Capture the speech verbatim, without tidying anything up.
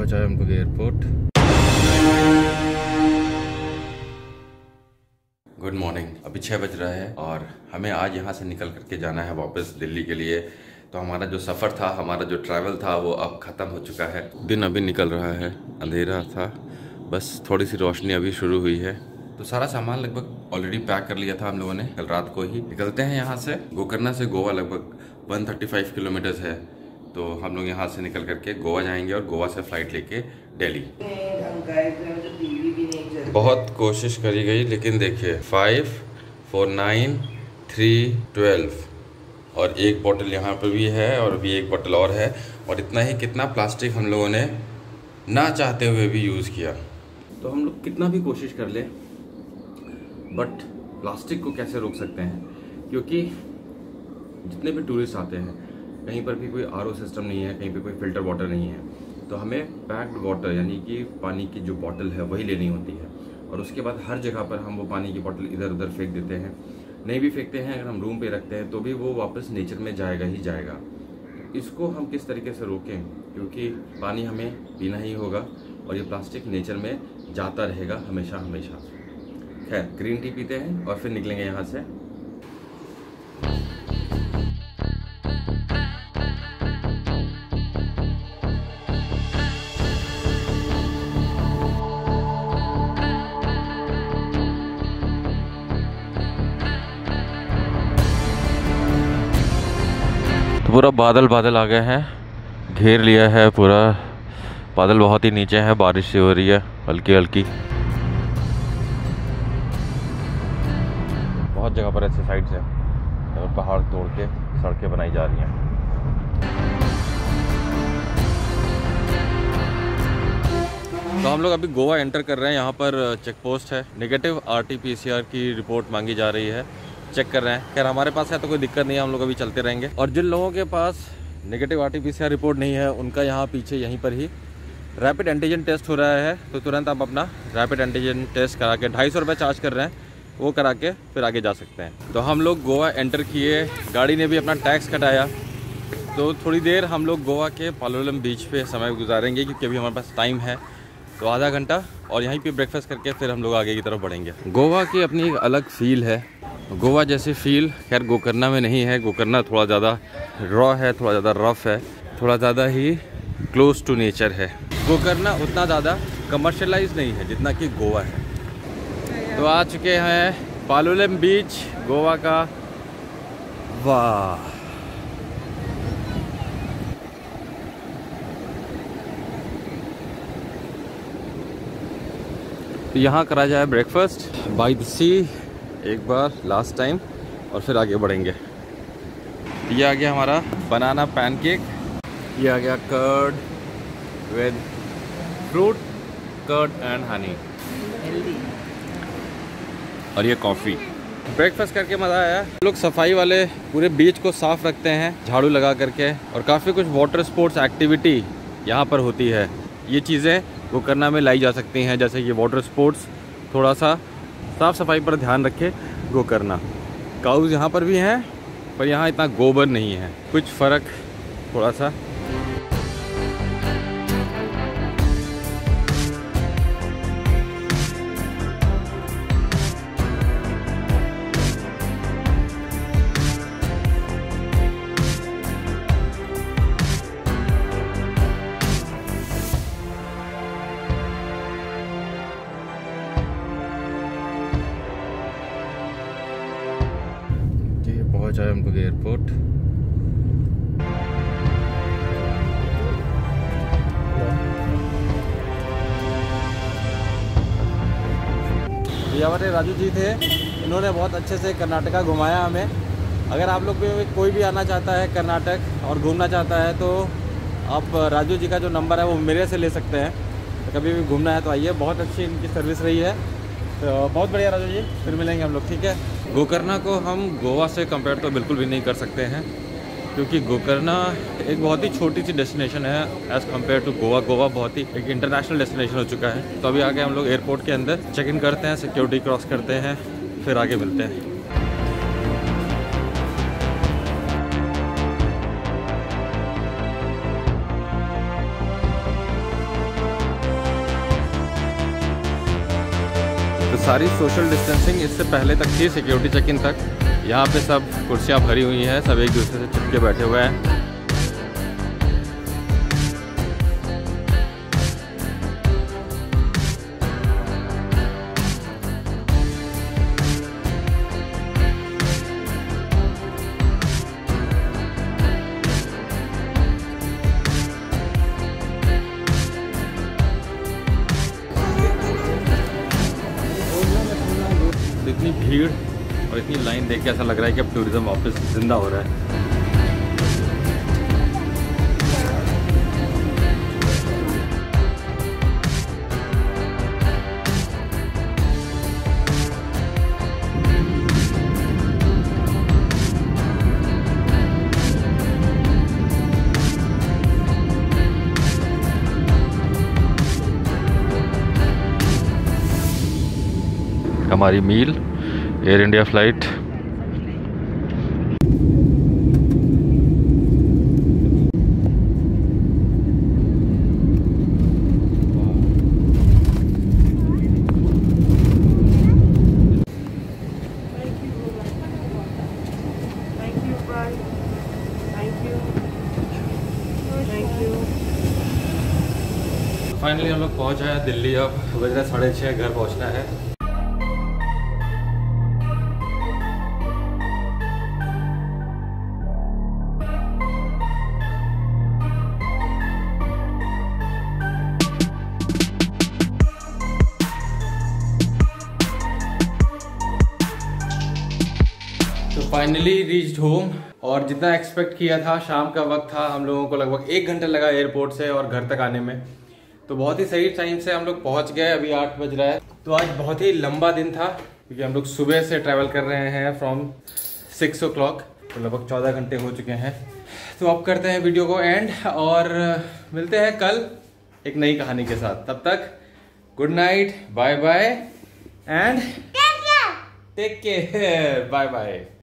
पहुंचा है हम लोग एयरपोर्ट। Good morning. अभी छः बज रहा है और हमें आज यहाँ से निकल करके जाना है वापस दिल्ली के लिए। तो हमारा जो सफ़र था, हमारा जो ट्रैवल था वो अब ख़त्म हो चुका है। दिन अभी निकल रहा है, अंधेरा था, बस थोड़ी सी रोशनी अभी शुरू हुई है। तो सारा सामान लगभग ऑलरेडी पैक कर लिया था हम लोगों ने कल रात को ही। निकलते हैं यहाँ से। गोकर्णा से गोवा लगभग एक सौ पैंतीस किलोमीटर्स है। तो हम लोग यहाँ से निकल करके गोवा जाएंगे और गोवा से फ़्लाइट लेके दिल्ली। बहुत कोशिश करी गई लेकिन देखिए five four nine three twelve और एक बोतल यहाँ पर भी है और अभी एक बोतल और है। और इतना ही कितना प्लास्टिक हम लोगों ने ना चाहते हुए भी यूज़ किया। तो हम लोग कितना भी कोशिश कर ले बट प्लास्टिक को कैसे रोक सकते हैं, क्योंकि जितने भी टूरिस्ट आते हैं कहीं पर भी कोई आर ओ सिस्टम नहीं है, कहीं पे कोई फिल्टर वाटर नहीं है। तो हमें पैक्ड वाटर यानी कि पानी की जो बोतल है वही लेनी होती है। और उसके बाद हर जगह पर हम वो पानी की बोतल इधर उधर फेंक देते हैं। नहीं भी फेंकते हैं, अगर हम रूम पे रखते हैं तो भी वो वापस नेचर में जाएगा ही जाएगा। तो इसको हम किस तरीके से रोकें, क्योंकि पानी हमें पीना ही होगा और ये प्लास्टिक नेचर में जाता रहेगा हमेशा हमेशा। खैर, ग्रीन टी पीते हैं और फिर निकलेंगे यहाँ से। तो पूरा बादल बादल आ गए हैं, घेर लिया है पूरा। बादल बहुत ही नीचे है, बारिश सी हो रही है हल्की हल्की। बहुत जगह पर ऐसे साइड से और पहाड़ तोड़ के सड़कें बनाई जा रही हैं। तो हम लोग अभी गोवा एंटर कर रहे हैं। यहाँ पर चेक पोस्ट है, negative R T P C R की रिपोर्ट मांगी जा रही है, चेक कर रहे हैं। खैर हमारे पास है तो कोई दिक्कत नहीं है, हम लोग अभी चलते रहेंगे। और जिन लोगों के पास negative R T P C R report नहीं है उनका यहाँ पीछे यहीं पर ही रैपिड एंटीजन टेस्ट हो रहा है। तो तुरंत आप अपना रैपिड एंटीजन टेस्ट करा के ढाई सौ रुपये चार्ज कर रहे हैं, वो करा के फिर आगे जा सकते हैं। तो हम लोग गोवा एंटर किए, गाड़ी ने भी अपना टैक्स कटाया। तो थोड़ी देर हम लोग गोवा के पालोलम बीच पे समय गुजारेंगे, क्योंकि अभी हमारे पास टाइम है तो आधा घंटा, और यहीं पे ब्रेकफास्ट करके फिर हम लोग आगे की तरफ बढ़ेंगे। गोवा की अपनी एक अलग फील है। गोवा जैसी फील खैर गोकर्णा में नहीं है। गोकर्णा थोड़ा ज़्यादा रॉ है, थोड़ा ज़्यादा रफ है, थोड़ा ज़्यादा ही क्लोज टू नेचर है। गोकर्णा उतना ज़्यादा कमर्शलाइज नहीं है जितना कि गोवा है। तो आ चुके हैं पालोलम बीच गोवा का। वाह, तो यहाँ करा जाए ब्रेकफास्ट बाय द सी एक बार लास्ट टाइम, और फिर आगे बढ़ेंगे। ये आ गया हमारा बनाना पैनकेक, ये आ गया curd with fruit, curd and honey, और ये कॉफ़ी। ब्रेकफास्ट करके मज़ा आया। लोग सफाई वाले पूरे बीच को साफ़ रखते हैं झाड़ू लगा करके, और काफ़ी कुछ वाटर स्पोर्ट्स एक्टिविटी यहाँ पर होती है। ये चीज़ें गोकर्णा में लाई जा सकती हैं, जैसे कि वाटर स्पोर्ट्स। थोड़ा सा साफ़ सफाई पर ध्यान रखे गोकर्णा। काउज यहाँ पर भी हैं पर यहाँ इतना गोबर नहीं है, कुछ फ़र्क थोड़ा सा। पहुंचा है हम लोग एयरपोर्ट। ये हमारे राजू जी थे, इन्होंने बहुत अच्छे से कर्नाटका घुमाया हमें। अगर आप लोग भी कोई भी आना चाहता है कर्नाटक और घूमना चाहता है तो आप राजू जी का जो नंबर है वो मेरे से ले सकते हैं। तो कभी भी घूमना है तो आइए, बहुत अच्छी इनकी सर्विस रही है। तो बहुत बढ़िया राजू जी, फिर मिलेंगे हम लोग, ठीक है। गोकर्णा को हम गोवा से कंपेयर तो बिल्कुल भी नहीं कर सकते हैं, क्योंकि गोकर्णा एक बहुत ही छोटी सी डेस्टिनेशन है as compared to Goa. Goa बहुत ही एक इंटरनेशनल डेस्टिनेशन हो चुका है। तो अभी आगे हम लोग एयरपोर्ट के अंदर चेक इन करते हैं, सिक्योरिटी क्रॉस करते हैं, फिर आगे मिलते हैं। तो सारी सोशल डिस्टेंसिंग इससे पहले तक थी, सिक्योरिटी चेक इन तक। यहाँ पे सब कुर्सियाँ भरी हुई हैं, सब एक दूसरे से चिपके बैठे हुए हैं। इतनी भीड़ और इतनी लाइन देख के ऐसा लग रहा है कि अब टूरिज्म वापस जिंदा हो रहा है। हमारी meal air India flight finally हम लोग पहुंच आए दिल्ली। अब बज रहा है साढ़े छः, घर पहुंचना है। फाइनली रीच्ड होम, और जितना एक्सपेक्ट किया था, शाम का वक्त था, हम लोगों को लगभग एक घंटा लगा एयरपोर्ट से और घर तक आने में। तो बहुत ही सही टाइम से हम लोग पहुंच गए। अभी आठ बज रहा है। तो आज बहुत ही लंबा दिन था क्योंकि हम लोग सुबह से ट्रैवल कर रहे हैं फ्रॉम सिक्स ओ क्लॉक, तो लगभग चौदह घंटे हो चुके हैं। तो अब करते हैं वीडियो को एंड और मिलते हैं कल एक नई कहानी के साथ। तब तक good night, bye bye and take care, bye bye.